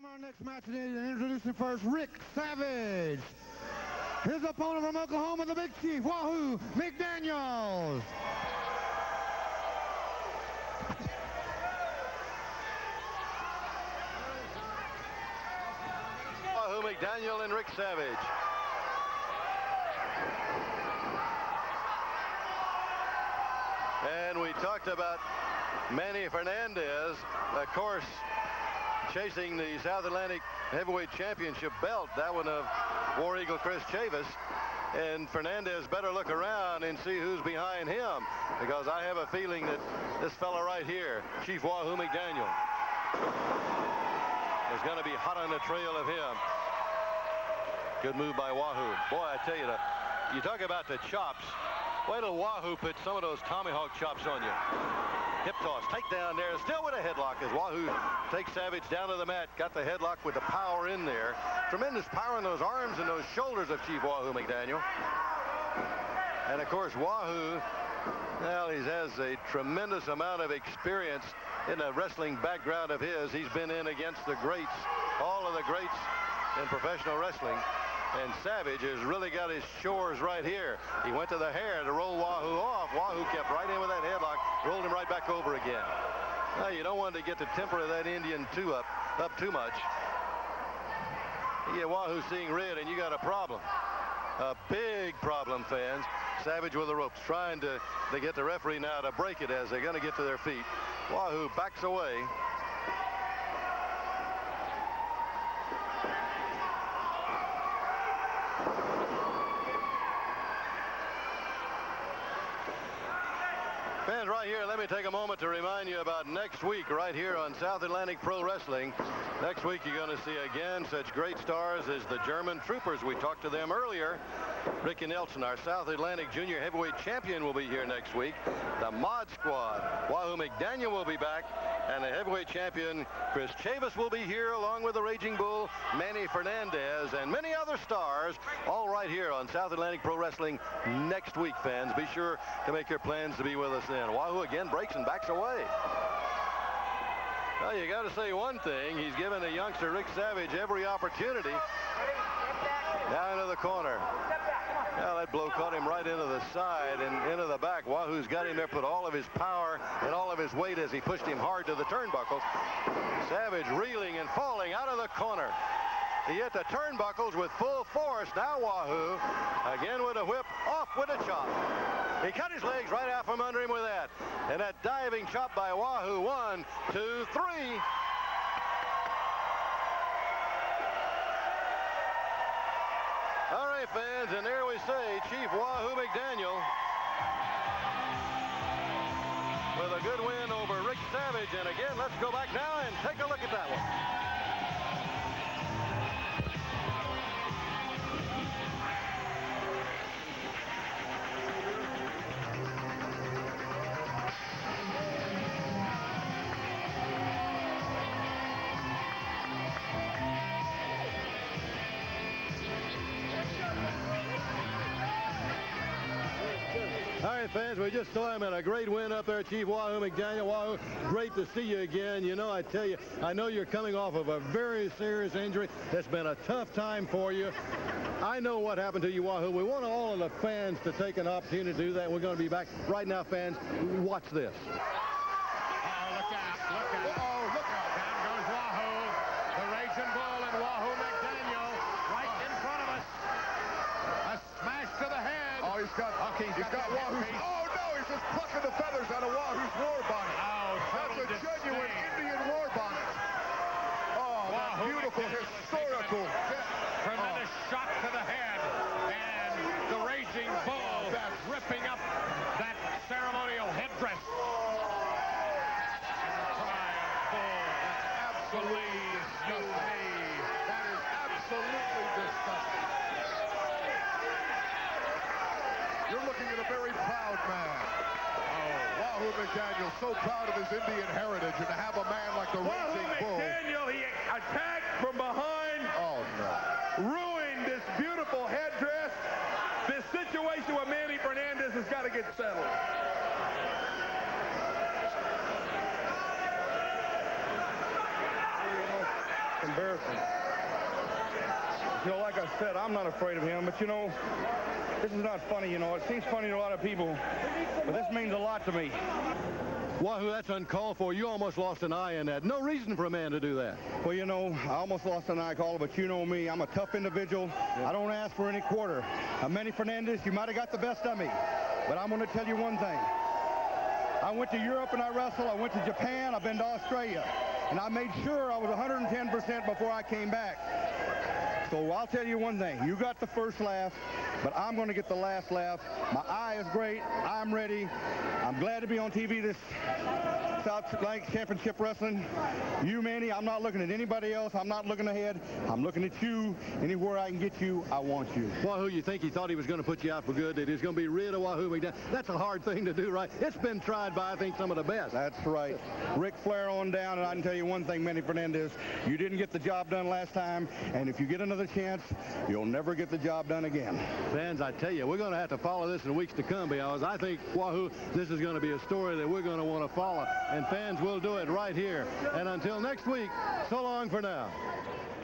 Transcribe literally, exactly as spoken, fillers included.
From our next match today, introducing first Rick Savage. His opponent from Oklahoma, the Big Chief, Wahoo McDaniels. Wahoo McDaniel and Rick Savage. And we talked about Manny Fernandez, of course, chasing the South Atlantic Heavyweight Championship belt, that one of War Eagle Chris Chavis. And Fernandez better look around and see who's behind him, because I have a feeling that this fella right here, Chief Wahoo McDaniel, is going to be hot on the trail of him. Good move by Wahoo. Boy, I tell you, the, you talk about the chops. Wait till Wahoo puts some of those tomahawk chops on you. Hip toss, takedown there, still with a headlock as Wahoo takes Savage down to the mat. Got the headlock with the power in there. Tremendous power in those arms and those shoulders of Chief Wahoo McDaniel. And of course, Wahoo, well, he has a tremendous amount of experience in the wrestling background of his. He's been in against the greats, all of the greats in professional wrestling. And Savage has really got his shores right here. He went to the hair to roll Wahoo off. Wahoo kept right in with that headlock, rolled him right back over again. Now, you don't want to get the temper of that Indian too up, up too much. You get Wahoo seeing red, and you got a problem. A big problem, fans. Savage with the ropes, trying to, to get the referee now to break it as they're going to get to their feet. Wahoo backs away. Fans, right here, let me take a moment to remind you about next week right here on South Atlantic Pro Wrestling. Next week, you're going to see again such great stars as the German Troopers. We talked to them earlier. Ricky Nelson, our South Atlantic Junior Heavyweight Champion, will be here next week. The Mod Squad, Wahoo McDaniel will be back, and the Heavyweight Champion, Chris Chavis, will be here, along with the Raging Bull, Manny Fernandez, and many other stars, all right here on South Atlantic Pro Wrestling next week, fans. Be sure to make your plans to be with us then. Wahoo again breaks and backs away. Well, you got to say one thing. He's given the youngster Rick Savage every opportunity. Down into the corner. Well, that blow caught him right into the side and into the back. Wahoo's got him there, put all of his power and all of his weight as he pushed him hard to the turnbuckles. Savage reeling and falling out of the corner. He hit the turnbuckles with full force. Now Wahoo, again with a whip, off with a chop. He cut his legs right out from under him with that. And that diving chop by Wahoo. One, two, three. All right, fans, and there we say Chief Wahoo McDaniel with a good win over Rick Savage. And again, let's go back now and take a look at that one. All right, fans, we just saw him in a great win up there, Chief Wahoo McDaniel. Wahoo, great to see you again. You know, I tell you, I know you're coming off of a very serious injury. It's been a tough time for you. I know what happened to you, Wahoo. We want all of the fans to take an opportunity to do that. We're going to be back right now, fans. Watch this. Oh, look out, look out. Oh, look out. Down goes Wahoo. The Raging Bull and Wahoo McDaniel right in front of us. A smash to the head. Oh, he's got, okay, he's he's got, got Wahoo's. Oh, no, he's just plucking the feathers out of Wahoo's war bonnet. Oh, that's a genuine Indian war bonnet. Oh, that's beautiful, historical. Tremendous oh. shot to the head. And the Raging Bull oh, ripping up that ceremonial headdress. And the crying bull. Absolutely disgusting. That is absolutely disgusting. You're looking at a very proud man. Oh, Wahoo McDaniel, so proud of his Indian heritage, and to have a man like the Raging Bull. Wahoo McDaniel, he attacked from behind. Oh, no. Ruined this beautiful headdress. This situation with Manny Fernandez has got to get settled. It's embarrassing. You know, like I said, I'm not afraid of him, but you know, this is not funny, you know. It seems funny to a lot of people, but this means a lot to me. Wahoo, that's uncalled for. You almost lost an eye in that. No reason for a man to do that. Well, you know, I almost lost an eye, caller, but you know me. I'm a tough individual. Yeah. I don't ask for any quarter. Uh, Manny Fernandez, you might have got the best of me, but I'm going to tell you one thing. I went to Europe and I wrestled. I went to Japan. I've been to Australia. And I made sure I was one hundred ten percent before I came back. So I'll tell you one thing. You got the first laugh, but I'm going to get the last laugh. My eye is great. I'm ready. I'm glad to be on T V this South Atlantic Championship Wrestling. You, Manny, I'm not looking at anybody else. I'm not looking ahead. I'm looking at you. Anywhere I can get you, I want you. Wahoo, you think he thought he was going to put you out for good, that he was going to be rid of Wahoo McDaniel? That's a hard thing to do, right? It's been tried by, I think, some of the best. That's right. Ric Flair on down, and I can tell you one thing, Manny Fernandez, you didn't get the job done last time, and if you get another chance, you'll never get the job done again. Fans, I tell you, we're going to have to follow this in weeks to come, because I think, Wahoo, this is going to be a story that we're going to want to follow, and fans will do it right here. And until next week, so long for now.